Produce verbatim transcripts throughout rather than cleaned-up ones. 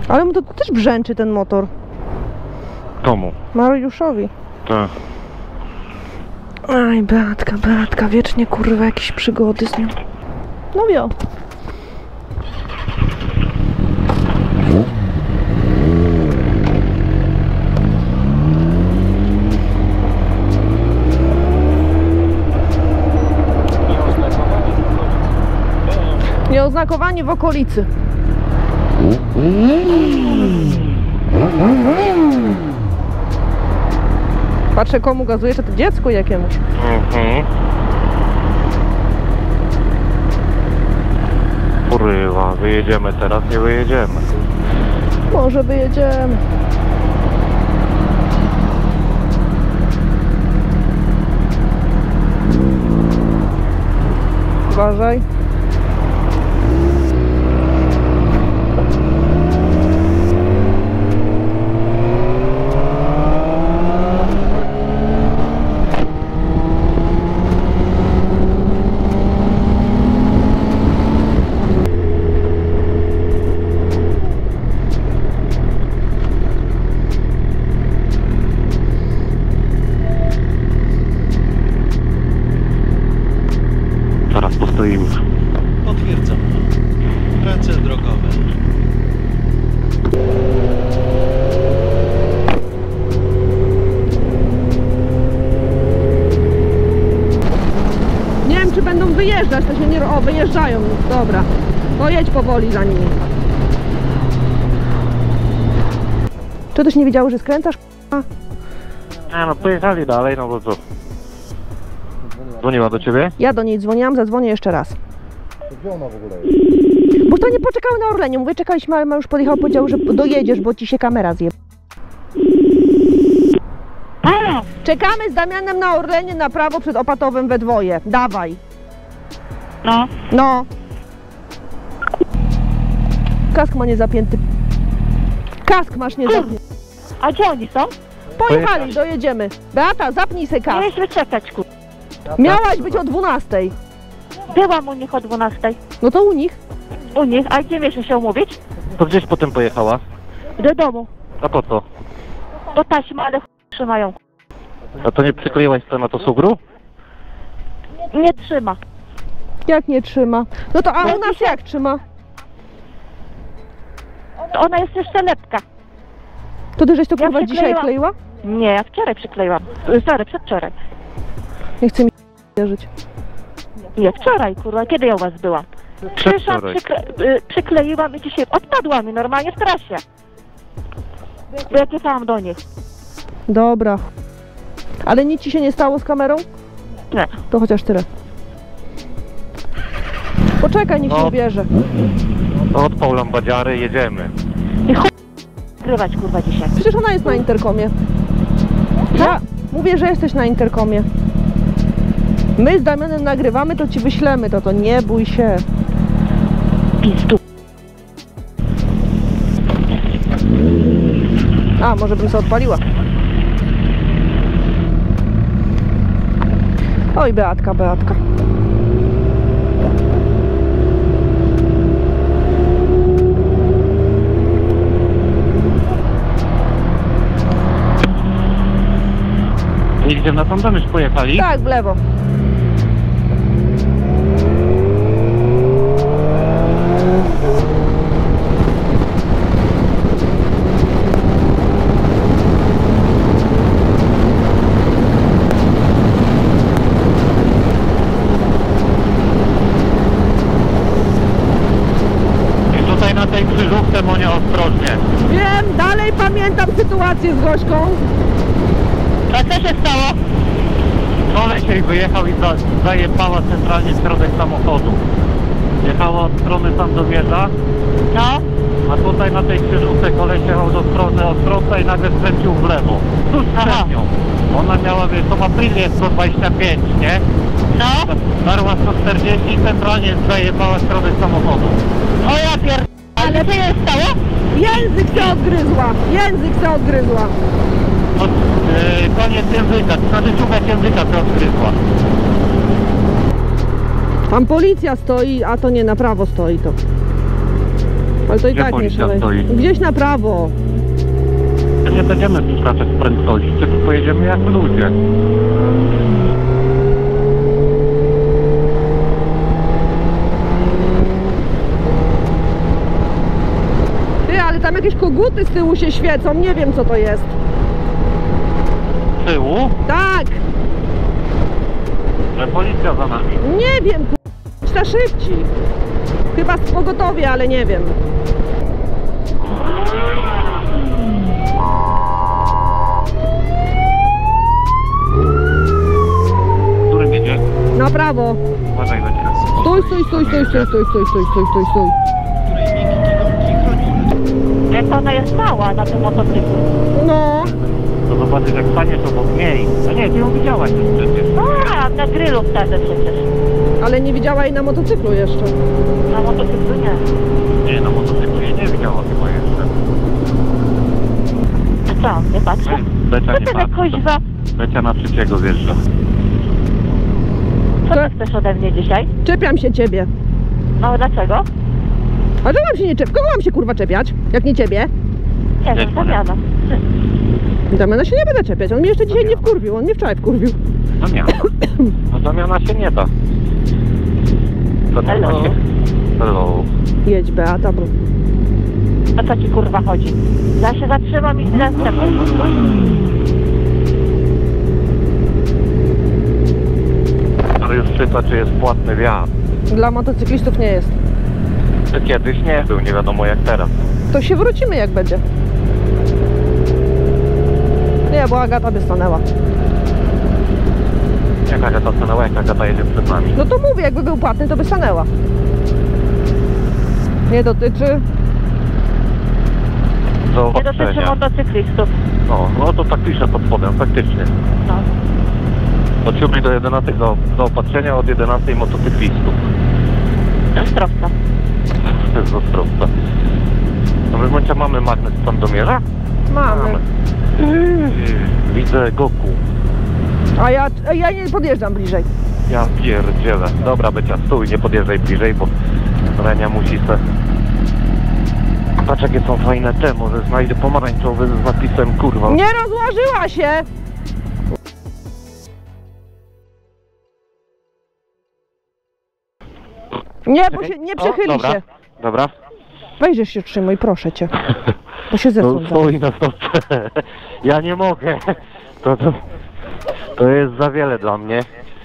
Ale mu to też brzęczy ten motor. Komu? Mariuszowi. Tak. Aj, Beatka, Beatka, wiecznie kurwa jakieś przygody z nią. No wio. Nieoznakowani w okolicy. Patrzę, komu gazuje, czy to dziecku jakiemuś. Mhm. Kurwa, wyjedziemy teraz, nie wyjedziemy. Może wyjedziemy. Uważaj. Zaraz postoimy. Potwierdzam. Prace drogowe. Nie wiem, czy będą wyjeżdżać, to się nie... O, wyjeżdżają, dobra. No jedź powoli za nimi. Czy też nie wiedziały, że skręcasz? Nie no, pojechali dalej, no bo co? Dzwoniła do ciebie? Ja do niej dzwoniłam, zadzwonię jeszcze raz. Gdzie ona w ogóle jest? Bo to nie poczekały na Orlenie. Mówię, czekaliśmy, ale już podjechał, powiedział, że dojedziesz, bo ci się kamera zje. Halo! Czekamy z Damianem na Orlenie na prawo przed Opatowem we dwoje. Dawaj. No. No. Kask ma nie zapięty. Kask masz nie zapięty. A gdzie oni są? Pojechali, dojedziemy. Beata, zapnij se kask. Mieliśmy czekać, kur... Miałaś być o dwunastej. Byłam u nich o dwunastej. No to u nich. U nich, a gdzie mieliśmy się umówić? To gdzieś potem pojechała? Do domu. A po co? Bo taśmy, ale ch... trzymają. A to nie przykleiłaś to na to sugru? Nie trzyma. Jak nie trzyma? No to a u nas jak trzyma? To ona jest jeszcze lepka. To ty żeś to Ja kurwa dzisiaj przykleiłam. kleiła? Nie, ja wczoraj przykleiłam. Sorry, przedwczoraj. Nie chcę mi wierzyć. Nie, wczoraj, kurwa. Kiedy ja u was byłam? Przyszłam, Przedwczoraj. przykle... y, przykleiłam i dzisiaj odpadła mi normalnie w trasie. Bo jak jechałam do nich. Dobra. Ale nic ci się nie stało z kamerą? Nie. To chociaż tyle. Poczekaj, niech się No. ubierze. To odpał lambadziary, jedziemy. I chuj nagrywać, kurwa, dzisiaj. Przecież ona jest na interkomie. Ja mówię, że jesteś na interkomie. My z Damianem nagrywamy, to ci wyślemy to, to nie bój się. Pizdu. A, może bym sobie odpaliła. Oj, Beatka, Beatka. Nigdzie na tam już pojechali? Tak, w lewo. I tutaj na tej krzyżówce, Monia, ostrożnie. Wiem, dalej pamiętam sytuację z Gośką. A co się stało? Kolesiej wyjechał i za, zajebała centralnie środek samochodu. Jechała od strony Sandomierza, No. a tutaj na tej krzyżówce koleś jechał do strony Ostrowca i nagle skręcił w lewo. Tuż przed nią. Ona miała, wiesz, to Aprilia sto dwadzieścia pięć, nie? No. Darła sto czterdzieści i centralnie zajebała środek samochodu. O ja pier... Ale co się stało? Język się odgryzła. Język się odgryzła. No, yy, koniec języka, znaczy czubek języka się odgryzła. Tam policja stoi, a to nie, na prawo stoi to. Ale to i Gdzie tak nie policja szalej. stoi? Gdzieś na prawo. Nie będziemy przekraczać prędkości, tylko pojedziemy jak ludzie. Ty, ale tam jakieś koguty z tyłu się świecą, nie wiem co to jest. Z tyłu, Tak, że policja za nami. nie wiem, k***, ta szybciej. Chyba z pogotowie, ale nie wiem. Który jedzie? Na prawo. Uważaj, będzie. Stój, stój, stój, stój, stój, stój, stój, stój, stój, stój, stój. Której Miki chronił. Jak ona jest mała na tym motocyklu. No, To zobaczysz jak staniesz obok niej. A nie, ty ją widziałaś już przecież. A, na grillu wtedy przecież. ale nie widziała jej na motocyklu jeszcze. Na motocyklu nie. Nie, na motocyklu jej nie widziała chyba jeszcze. A co, nie patrzę? Becia Co nie ty za patrzy. kuźwa? Becia na trzeciego wjeżdża. Co Co? ty chcesz ode mnie dzisiaj? Czepiam się ciebie. No dlaczego? A czego mam się nie czepiać? Kogo mam się kurwa czepiać? Jak nie ciebie? Nie Nie, wiem, Damiana. Damiana się nie będę czepiać, on mnie jeszcze dzisiaj nie wkurwił, on mnie wczoraj wkurwił. Zamiana. No zamiana się nie da. Zamiana Hello. się... Hello. Jedź Beata, bo... O co ci kurwa chodzi? Ja się zatrzymam i źle wstępuję. Ale już czyta, czy jest płatny wjazd. Dla motocyklistów nie jest. Czy kiedyś nie był, nie wiadomo jak teraz. To się wrócimy jak będzie. Nie, bo Agata by stanęła. Jak Agata stanęła, jak Agata jedzie przed nami. No to mówię, jakby był płatny, to by stanęła. Nie dotyczy. Do Nie dotyczy obostrzenia. motocyklistów. No, no to tak pisze pod spodem, faktycznie. No. Od siódmej do jedenastej do, do opatrzenia, od jedenastej motocyklistów. Zdrowca. To jest ostrowca. No my w momencie mamy magnes sandomierza? Mamy. Yy, widzę Goku. A ja, a ja nie podjeżdżam bliżej. Ja pierdzielę. Dobra, Becia, stój, nie podjeżdżaj bliżej, bo Renia musi se... Patrz jakie są fajne te, może znajdę pomarańczowy z napisem kurwa. Nie rozłożyła się! Nie, bo się, nie przechyli O, dobra, się. Dobra. Weź się trzymaj, proszę cię. Bo się zepsuł. No stój na stopce. Ja nie mogę. To, to, to jest za wiele dla mnie.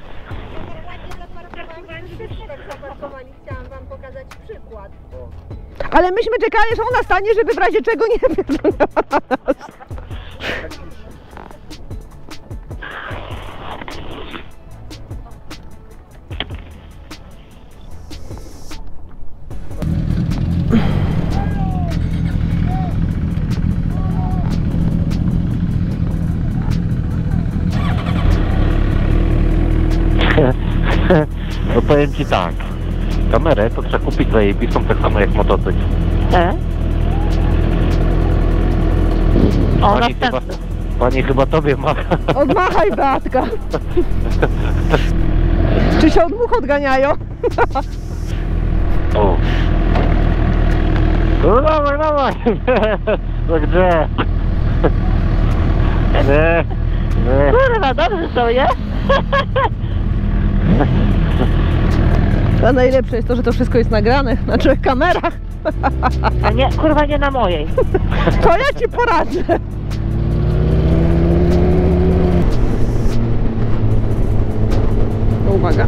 Chciałam wam pokazać przykład. Ale myśmy czekali, że ona stanie, żeby w razie czego nie pierdolnęła na nas. No powiem ci tak. Kamerę to trzeba kupić zajebistą tak samo jak motocykl. E? O, Pani chyba, następny. pani chyba tobie macha. Odmachaj, Beatka. Czy się od much odganiają? O. No dawaj, dawaj. No gdzie? Nie, nie. Kurwa, dobrze to jest. A najlepsze jest to, że to wszystko jest nagrane na trzech kamerach. A nie, kurwa, nie na mojej. To ja ci poradzę. No, uwaga.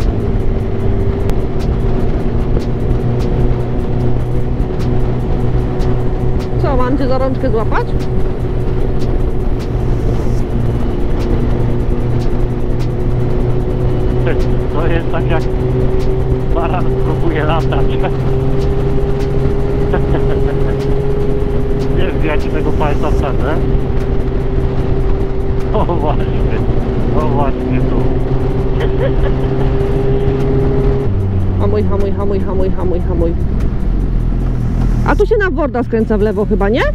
Co, mam cię za rączkę złapać? To jest tak jak baran próbuje latać. Wiesz, ja ci tego palca wsadzę? O właśnie, o właśnie tu. Hamuj, hamuj, hamuj, hamuj, hamuj, hamuj. A tu się na Worda skręca w lewo chyba, nie?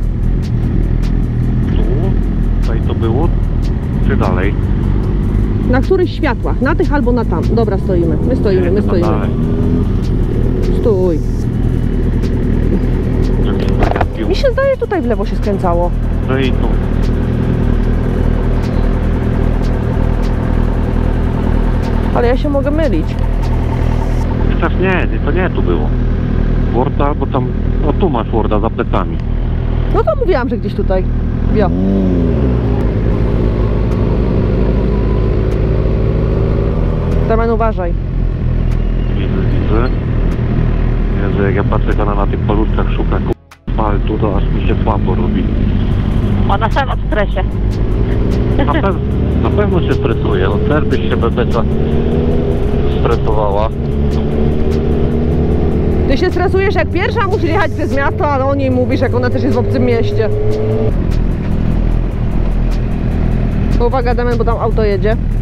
Tu? Tutaj to było? Czy dalej? Na których światłach? Na tych albo na tam. Dobra, stoimy. My stoimy, my Nie, chyba stoimy. dalej. Stój. się zdaje, tutaj w lewo się skręcało. No i tu. Ale ja się mogę mylić. Chociaż nie, nie, to nie tu było. Worda, bo tam, no tu masz Worda za plecami. No to mówiłam, że gdzieś tutaj. Wio. Damian, uważaj. Widzę, widzę. Jezu, jak ja patrzę, jak ona na tych paluszkach szuka paltu, to aż mi się słabo robi. Ona sama w stresie. Na, pew na pewno się stresuje, no też byś się bebecza stresowała. Ty się stresujesz, jak pierwsza musi jechać przez miasto, ale o niej mówisz, jak ona też jest w obcym mieście. Uwaga, Damian, bo tam auto jedzie.